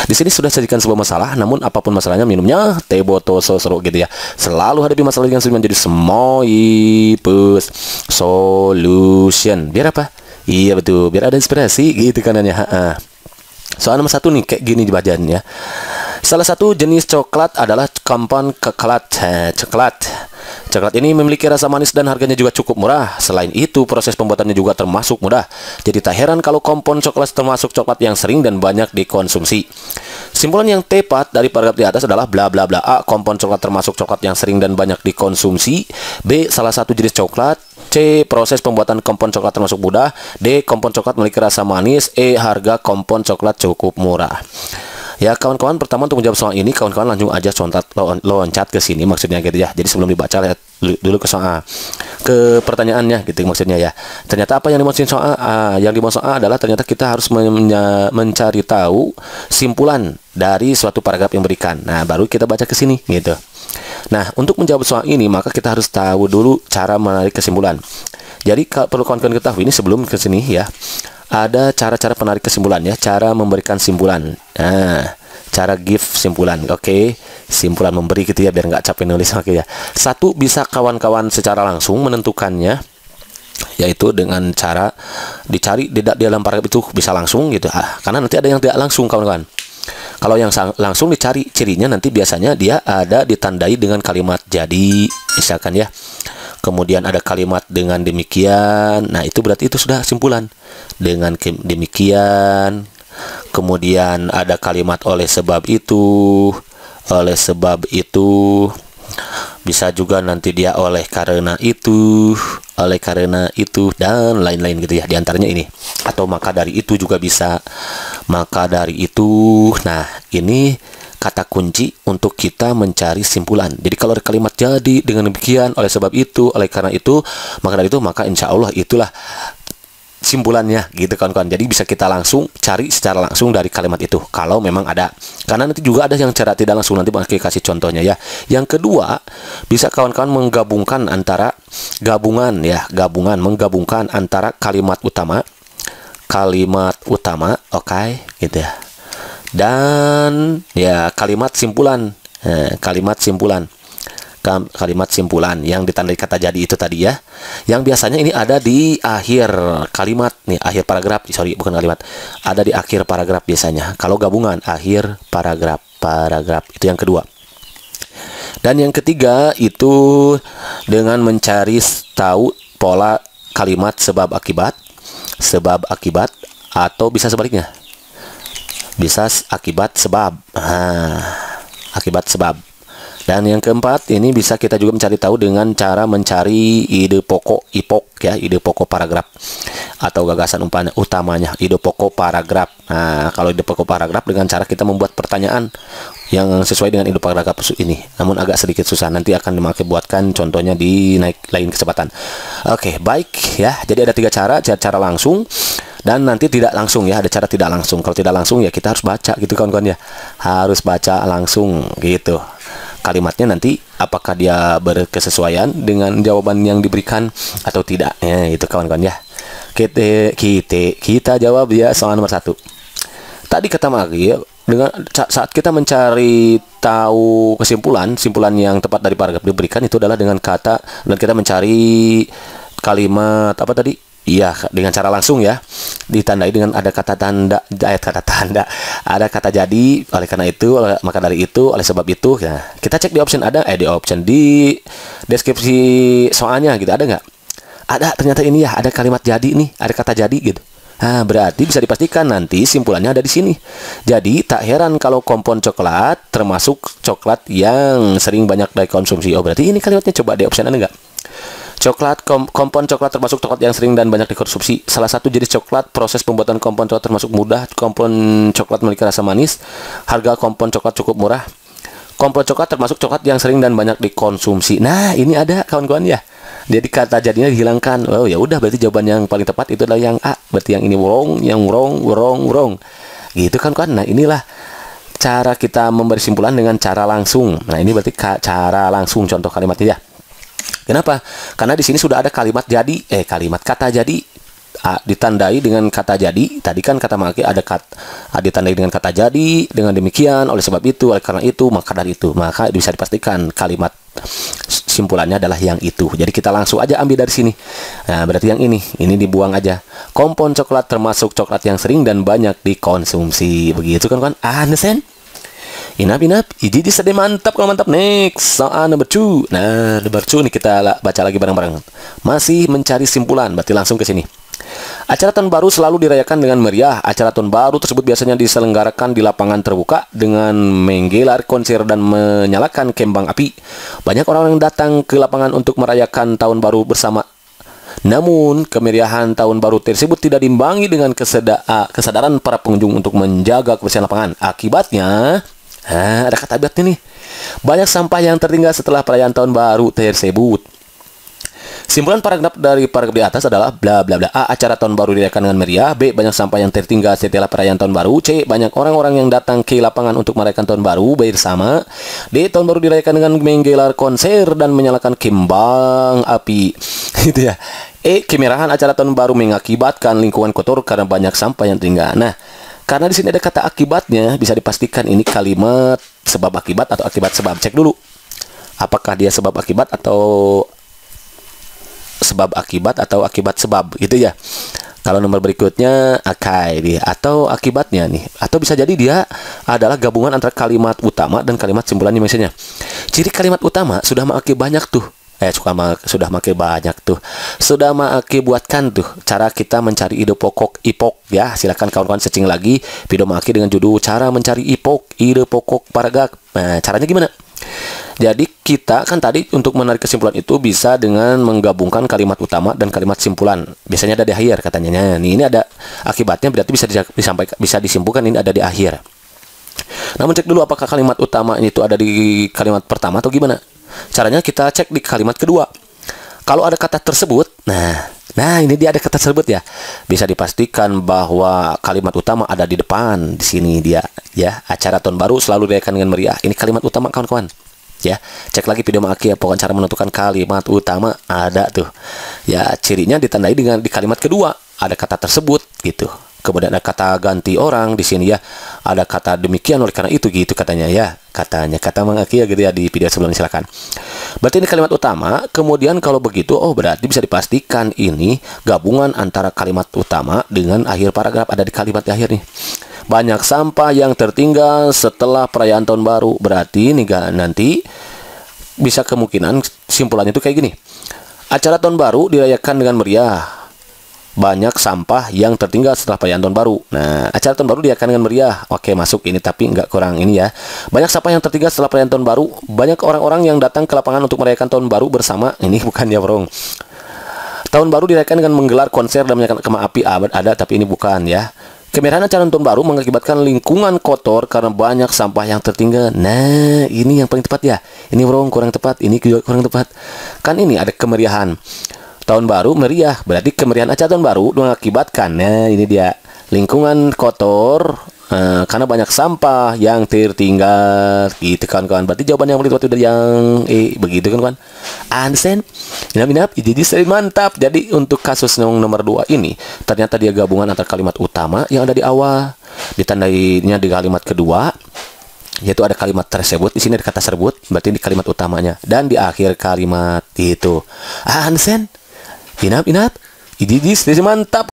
Di sini sudah sajikan sebuah masalah, namun apapun masalahnya minumnya teh botol sosro gitu ya. Selalu hadapi masalah dengan solusi menjadi Semoipus Solution. Biar apa? Iya betul, biar ada inspirasi gitu kanannya. Soal nomor 1 nih kayak gini dibacaannya. Salah satu jenis coklat adalah kompon coklat. Coklat ini memiliki rasa manis dan harganya juga cukup murah. Selain itu, proses pembuatannya juga termasuk mudah. Jadi tak heran kalau kompon coklat termasuk coklat yang sering dan banyak dikonsumsi. Simpulan yang tepat dari paragraf di atas adalah bla bla bla. A. Kompon coklat termasuk coklat yang sering dan banyak dikonsumsi. B. Salah satu jenis coklat. C. Proses pembuatan kompon coklat termasuk mudah. D. Kompon coklat memiliki rasa manis. E. Harga kompon coklat cukup murah. Ya kawan-kawan, pertama untuk menjawab soal ini kawan-kawan langsung aja loncat ke sini maksudnya gitu ya. Jadi sebelum dibaca lihat dulu ke soal ke pertanyaannya gitu maksudnya ya. Ternyata apa yang dimaksud soal yang dimaksud soal adalah ternyata kita harus mencari tahu simpulan dari suatu paragraf yang berikan. Nah, baru kita baca ke sini gitu. Nah, untuk menjawab soal ini maka kita harus tahu dulu cara menarik kesimpulan. Jadi perlu kawan-kawan ketahui ini sebelum ke sini ya. Ada cara-cara penarik kesimpulan ya, cara memberikan simpulan. Nah, cara give simpulan. Oke. Simpulan memberi gitu ya biar nggak capek nulis. Oke ya. Satu, bisa kawan-kawan secara langsung menentukannya, yaitu dengan cara dicari di dalam paragraf itu bisa langsung gitu. Karena nanti ada yang tidak langsung kawan-kawan. Kalau yang langsung dicari cirinya nanti biasanya dia ada ditandai dengan kalimat jadi misalkan ya. Kemudian ada kalimat dengan demikian. Nah, itu berarti itu sudah simpulan. Dengan demikian. Kemudian ada kalimat oleh sebab itu. Oleh sebab itu. Bisa juga nanti dia oleh karena itu. Oleh karena itu. Dan lain-lain gitu ya. Di antaranya ini. Atau maka dari itu juga bisa. Maka dari itu. Nah, ini kata kunci untuk kita mencari simpulan. Jadi kalau ada kalimat jadi dengan demikian, oleh sebab itu, oleh karena itu, maka dari itu, maka insya Allah itulah simpulannya gitu kawan-kawan. Jadi bisa kita langsung cari secara langsung dari kalimat itu kalau memang ada. Karena nanti juga ada yang cara tidak langsung, nanti bakal kasih contohnya ya. Yang kedua, bisa kawan-kawan menggabungkan antara menggabungkan antara kalimat utama, oke, gitu ya. Dan ya kalimat simpulan, kalimat simpulan yang ditandai kata jadi itu tadi ya, yang biasanya ini ada di akhir kalimat nih, akhir paragraf, bukan kalimat, ada di akhir paragraf biasanya. Kalau gabungan akhir paragraf itu yang kedua. Dan yang ketiga itu dengan mencari tahu pola kalimat sebab akibat, atau bisa sebaliknya. Bisa akibat sebab. Akibat sebab. Dan yang keempat, ini bisa kita juga mencari tahu dengan cara mencari ide pokok ya, ide pokok paragraf atau gagasan utamanya, ide pokok paragraf. Nah, kalau ide pokok paragraf dengan cara kita membuat pertanyaan yang sesuai dengan ide paragraf ini. Namun agak sedikit susah, nanti akan buatkan contohnya di lain kesempatan. Oke, baik ya. Jadi ada 3 cara, cara langsung dan nanti tidak langsung ya, ada cara tidak langsung. Kalau tidak langsung ya kita harus baca gitu kawan-kawan ya. Harus baca langsung gitu. Kalimatnya nanti apakah dia berkesesuaian dengan jawaban yang diberikan atau tidak ya, itu kawan-kawan ya. Kita jawab ya soal nomor 1. Tadi kata Magi ya, dengan saat kita mencari tahu simpulan yang tepat dari paragraf diberikan itu adalah dengan kata, dan kita mencari kalimat apa tadi? Iya, dengan cara langsung ya, ditandai dengan ada kata tanda, ada kata jadi, oleh karena itu, maka dari itu, oleh sebab itu. Ya, kita cek di option di deskripsi soalnya gitu, ada nggak? Ada, ternyata ini ya, ada kalimat jadi nih, ada kata jadi gitu. Nah, berarti bisa dipastikan nanti simpulannya ada di sini. Jadi tak heran kalau kompon coklat termasuk coklat yang sering banyak dikonsumsi. Oh, berarti ini kalimatnya, coba di option ada nggak? Kompon coklat termasuk coklat yang sering dan banyak dikonsumsi. Salah satu jenis coklat, proses pembuatan kompon coklat termasuk mudah. Kompon coklat memiliki rasa manis. Harga kompon coklat cukup murah. Kompon coklat termasuk coklat yang sering dan banyak dikonsumsi. Nah, ini ada kawan-kawan ya. Jadi kata jadinya dihilangkan. Oh ya udah, berarti jawaban yang paling tepat itu adalah yang A. Berarti yang ini wrong, yang wrong. Gitu kan kawan. Nah, inilah cara kita memberi simpulan dengan cara langsung. Nah, ini berarti cara langsung contoh kalimatnya ya. Kenapa? Karena di sini sudah ada kalimat jadi, kata jadi. ditandai dengan kata jadi. Tadi kan kata maki ada ditandai dengan kata jadi. Dengan demikian, oleh sebab itu, oleh karena itu, maka dari itu, maka bisa dipastikan kalimat simpulannya adalah yang itu. Jadi kita langsung aja ambil dari sini. Nah, berarti yang ini dibuang aja. Kompon coklat termasuk coklat yang sering dan banyak dikonsumsi. Begitu kan kawan? Understand? Inap. Ini sedih mantap kalau mantap. Next, soal number 2. Nah, number 2 nih kita baca lagi bareng-bareng. Masih mencari simpulan, berarti langsung ke sini. Acara tahun baru selalu dirayakan dengan meriah. Acara tahun baru tersebut biasanya diselenggarakan di lapangan terbuka dengan menggelar konser dan menyalakan kembang api. Banyak orang yang datang ke lapangan untuk merayakan tahun baru bersama. Namun, kemeriahan tahun baru tersebut tidak diimbangi dengan kesadaran para pengunjung untuk menjaga kebersihan lapangan. Akibatnya, ada kata akibatnya nih. Banyak sampah yang tertinggal setelah perayaan tahun baru tersebut. Simpulan paragraf dari paragraf di atas adalah bla bla bla. A. Acara tahun baru dirayakan dengan meriah. B. Banyak sampah yang tertinggal setelah perayaan tahun baru. C. Banyak orang-orang yang datang ke lapangan untuk merayakan tahun baru bersama. D. Tahun baru dirayakan dengan menggelar konser dan menyalakan kembang api. Gitu ya. E. Kemerahan acara tahun baru mengakibatkan lingkungan kotor karena banyak sampah yang tertinggal. Nah, karena di sini ada kata akibatnya, bisa dipastikan ini kalimat sebab akibat atau akibat sebab. Cek dulu. Apakah dia sebab akibat atau sebab akibat atau akibat sebab gitu ya. Kalau nomor berikutnya akai dia atau akibatnya nih, atau bisa jadi dia adalah gabungan antara kalimat utama dan kalimat simpulannya misalnya. Ciri kalimat utama sudah make banyak tuh. Sudah make banyak tuh. Sudah make buatkan tuh cara kita mencari ide pokok ipok ya. Silakan kawan-kawan searching lagi video make dengan judul cara mencari ide pokok paragraf. Nah, caranya gimana? Jadi kita kan tadi untuk menarik kesimpulan itu bisa dengan menggabungkan kalimat utama dan kalimat simpulan. Biasanya ada di akhir katanya. Nah, ini ada akibatnya berarti bisa disimpulkan ini ada di akhir. Namun cek dulu apakah kalimat utama itu ada di kalimat pertama atau gimana? Caranya kita cek di kalimat kedua. Kalau ada kata tersebut, nah ini dia ada kata tersebut ya. Bisa dipastikan bahwa kalimat utama ada di depan. Di sini dia ya. Acara tahun baru selalu dirayakan dengan meriah. Ini kalimat utama kawan-kawan. Ya, cek lagi video Maki ya, pokoknya cara menentukan kalimat utama ada tuh. Ya, cirinya ditandai dengan di kalimat kedua ada kata tersebut gitu. Kemudian ada kata ganti orang di sini ya. Ada kata demikian oleh karena itu gitu katanya ya. Katanya kata Maki ya gitu ya di video sebelumnya silakan. Berarti ini kalimat utama. Kemudian kalau begitu berarti bisa dipastikan ini gabungan antara kalimat utama dengan akhir paragraf ada di kalimat akhir nih. Banyak sampah yang tertinggal setelah perayaan tahun baru. Berarti nih nanti bisa kemungkinan simpulannya itu kayak gini. Acara tahun baru dirayakan dengan meriah. Banyak sampah yang tertinggal setelah perayaan tahun baru. Nah, acara tahun baru dirayakan dengan meriah. Oke, masuk ini tapi nggak kurang ini ya. Banyak sampah yang tertinggal setelah perayaan tahun baru. Banyak orang-orang yang datang ke lapangan untuk merayakan tahun baru bersama. Ini bukan ya, bro. Tahun baru dirayakan dengan menggelar konser dan menyalakan kembang api. Ada tapi ini bukan ya. Kemerahan acara tahun baru mengakibatkan lingkungan kotor karena banyak sampah yang tertinggal. Nah, ini yang paling tepat ya. Ini bro, kurang tepat. Ini juga kurang tepat. Kan ini ada kemeriahan. Tahun baru meriah. Berarti kemeriahan acara tahun baru mengakibatkan. Nah, ini dia. Lingkungan kotor karena banyak sampah yang tertinggal. Gitu kawan-kawan. Berarti jawaban yang paling tepat udah yang begitu kan kawan. Understand? Inap. Jadi sering mantap. Jadi untuk kasus nomor 2 ini ternyata dia gabungan antara kalimat utama yang ada di awal, ditandainya di kalimat kedua, yaitu ada kalimat tersebut. Di sini ada kata tersebut, berarti di kalimat utamanya, dan di akhir kalimat itu. Understand? Inap. Jadi sering mantap.